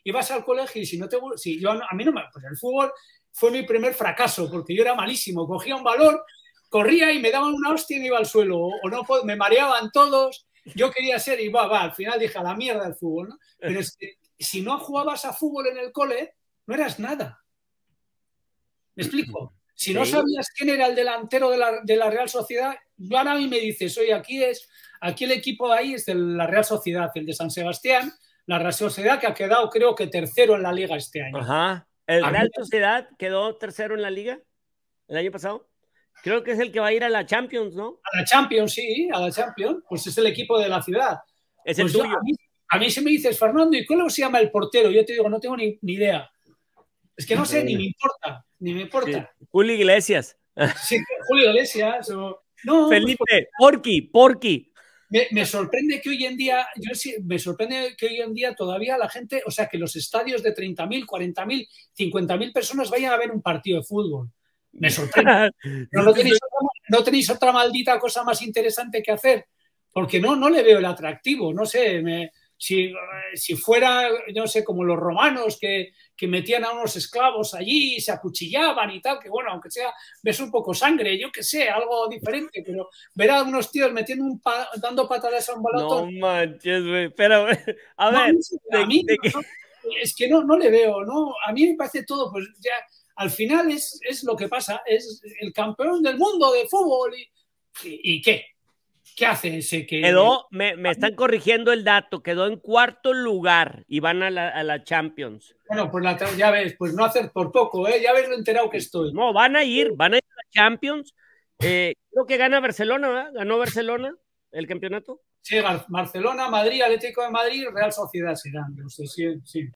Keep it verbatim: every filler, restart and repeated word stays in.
ibas al colegio y si no te... Si yo, a mí no me... Pues el fútbol fue mi primer fracaso, porque yo era malísimo. Cogía un balón, corría y me daban una hostia y me iba al suelo. O, o no, me mareaban todos. Yo quería ser y va, va. Al final dije, a la mierda el fútbol, ¿no? Pero es que si no jugabas a fútbol en el cole, no eras nada. ¿Me explico? Si no sabías quién era el delantero de la, de la Real Sociedad, yo ahora a mí me dices, oye, aquí es, aquí el equipo de ahí es de la Real Sociedad, el de San Sebastián, la Real Sociedad que ha quedado creo que tercero en la liga este año. Ajá. ¿El Real Sociedad quedó tercero en la liga el año pasado? Creo que es el que va a ir a la Champions, ¿no? A la Champions, sí, a la Champions, pues es el equipo de la ciudad. Es pues el tuyo. Yo, a, mí, a mí si me dices, Fernando, ¿y cómo se llama el portero? Yo te digo, no tengo ni, ni idea. Es que no sé, ni me importa, ni me importa. Sí. Julio Iglesias. Sí, Julio Iglesias. O... No, Felipe, pues, Porky, Porky. Me, me sorprende que hoy en día, yo sí, me sorprende que hoy en día todavía la gente, o sea, que los estadios de treinta mil, cuarenta mil, cincuenta mil personas vayan a ver un partido de fútbol. Me sorprende. Pero no tenéis, otra, no tenéis otra maldita cosa más interesante que hacer, porque no, no le veo el atractivo, no sé, me... Si, si fuera, no sé, como los romanos que, que metían a unos esclavos allí y se acuchillaban y tal, que bueno, aunque sea, ves un poco sangre, yo qué sé, algo diferente, pero ver a unos tíos metiendo un pa, dando patadas a un balón. No manches, güey, pero a ver. No, a mí, de, de no, es que no, no le veo, ¿no? A mí me parece todo, pues ya, al final es, es lo que pasa, es el campeón del mundo de fútbol y, y, y ¿qué? ¿Qué hace ese que...? Quedó, me, me están corrigiendo el dato, quedó en cuarto lugar y van a la, a la Champions. Bueno, pues la, ya ves, pues no hacer por poco, ¿eh? Ya ves lo enterado que estoy. No, van a ir, van a ir a la Champions. Eh, creo que gana Barcelona, ¿verdad? ¿Ganó Barcelona el campeonato? Sí, Barcelona, Madrid, Atlético de Madrid, Real Sociedad serán, no sé, sí, sí.